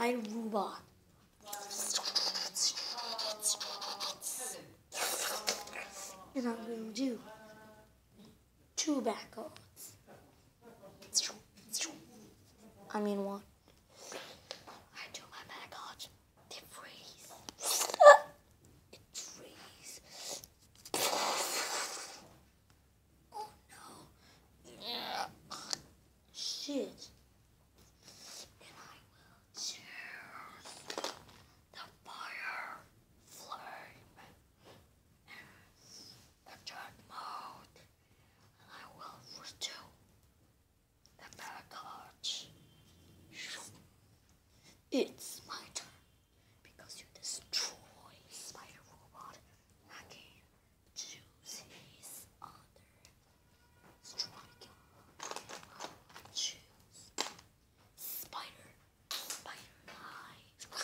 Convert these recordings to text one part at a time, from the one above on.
spider robot. And I'm going to do 2 back cards. I mean 1. I do my back cards. They freeze. It freeze. Oh no. Shit. And I will choose the fire flame and the dark mode. And I will redo the back cards. It's my turn because you destroy Spider Robot. I can choose his other strike. I will choose Spider Guy.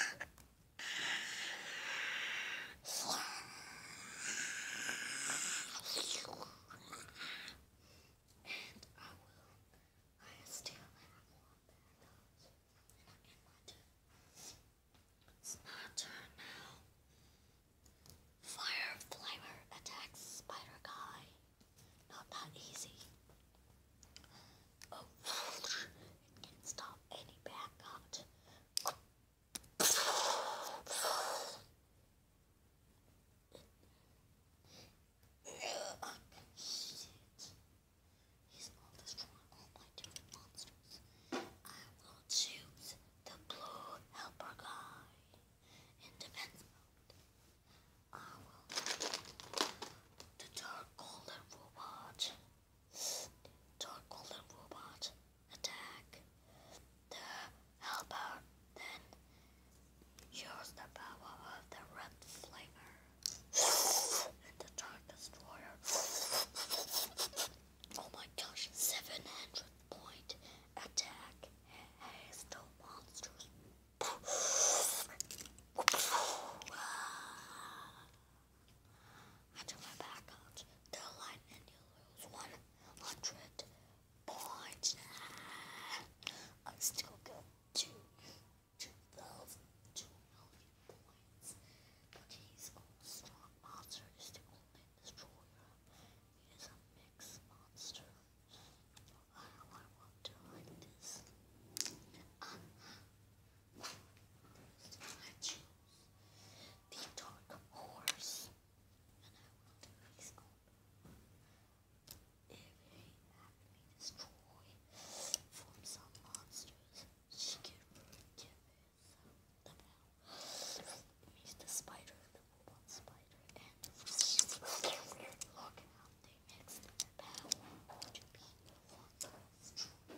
And I still have 1 It's my turn now. Fire Flamer attacks Spider Guy. Not that easy. Oh, it can stop any back cut. Shit. He's not destroying all my different monsters. I will choose the blue helper guy in defense mode. I will the dark golden robot. Dark golden robot attack the helper, then use the power of the red flamer and the dark destroyer. Oh my gosh, 700 point attack. Hazel monsters. I took my back out. The line and you lose 100 points. I still got 2,002 million points. But he's a strong monster. Is the only destroyer. He is a mixed monster. I want to like this. I choose the dark horse. And I will do his own. If he had me destroy from some monsters, she can forgive the power. It means the spider, the robot spider, and look how they mixed power to be one destroy.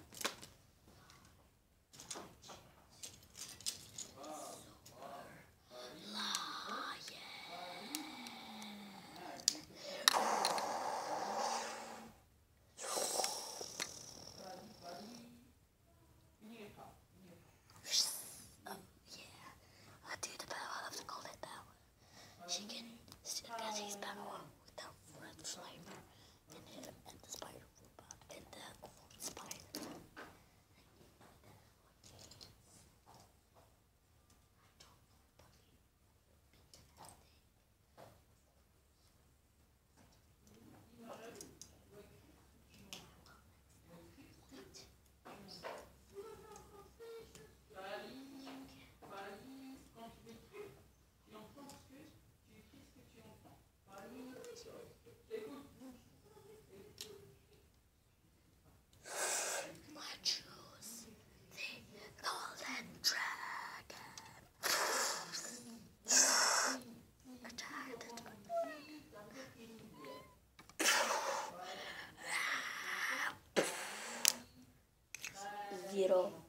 I do the power of the golden power. She can still get his power with the red flamer and the spider robot and the old spider. I choose the golden dragon. Attack the 0.